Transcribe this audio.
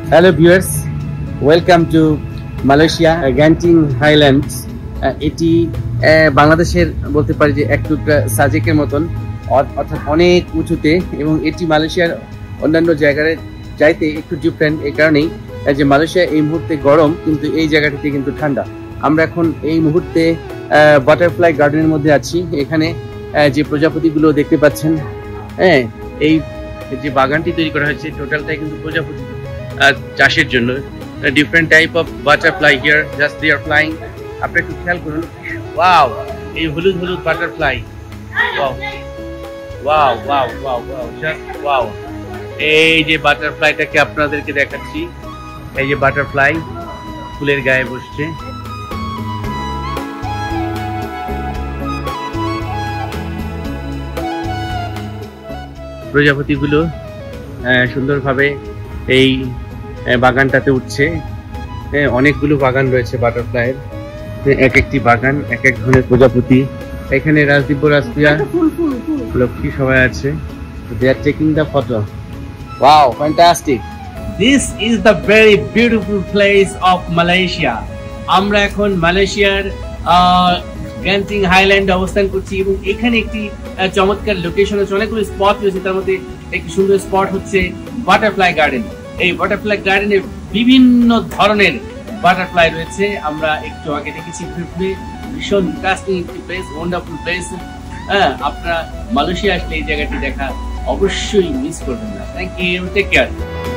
Hello viewers, welcome to Malaysia Genting Highlands. এটি বাংলাদেশের বলতে পারি যে এক টুকরা সাজেকের মতন, অর্থাৎ অনেক উঁচুতে, এবং এটি মালয়েশিয়ার অন্যান্য জায়গায় যাইতে একটু ডিফারেন্ট। এই কারণেই যে মালয়েশিয়া এই মুহূর্তে গরম, কিন্তু এই জায়গাটিতে কিন্তু ঠান্ডা। আমরা এখন এই মুহূর্তে বাটারফ্লাই গার্ডেনের মধ্যে আছি। এখানে যে প্রজাপতিগুলো দেখতে পাচ্ছেন, হ্যাঁ, এই যে বাগানটি তৈরি করা হয়েছে টোটালটাই কিন্তু প্রজাপতি চাষের জন্য। Different type of butterfly here, just they are flying. আপনি একটু খেয়াল করুন, ওয়াও, এই হলুদ হলুদ butterfly, wow wow wow wow wow, just wow. এই যে বাটারফ্লাইটাকে আপনাদেরকে দেখাচ্ছি, এই যে বাটারফ্লাই ফুলের গায়ে বসছে। প্রজাপতিগুলো সুন্দরভাবে এই বাগানটাতে উঠছে। অনেকগুলো বাগান রয়েছে বাটারফ্লাইয়ের, এক একটি বাগান এক এক ধরনের প্রজাপতি। এখানে রাজদীপ রাজপ্রিয়া লক্ষ্মী সবাই আছে। They are taking the photo. Wow, fantastic. This is the very beautiful place of Malaysia. আমরা এখন মালয়েশিয়ার গ্যান্টিং হাইল্যান্ড অবস্থান করছি, এবং এখানে একটি চমৎকার লোকেশন আছে। অনেকগুলো স্পট রয়েছে, তার মধ্যে একটি সুন্দর স্পট হচ্ছে বাটারফ্লাই গার্ডেন। এই বাটারফ্লাই গার্ডেনে বিভিন্ন ধরনের বাটারফ্লাই রয়েছে। আমরা একটু আগে দেখেছি, ভীষণ ইন্টারেস্টিং একটি প্লেস, ওয়ান্ডারফুল প্লেস। হ্যাঁ, আপনারা মালয়েশিয়া আসলে এই জায়গাটি দেখা অবশ্যই মিস করবেন না। Thank you, take care.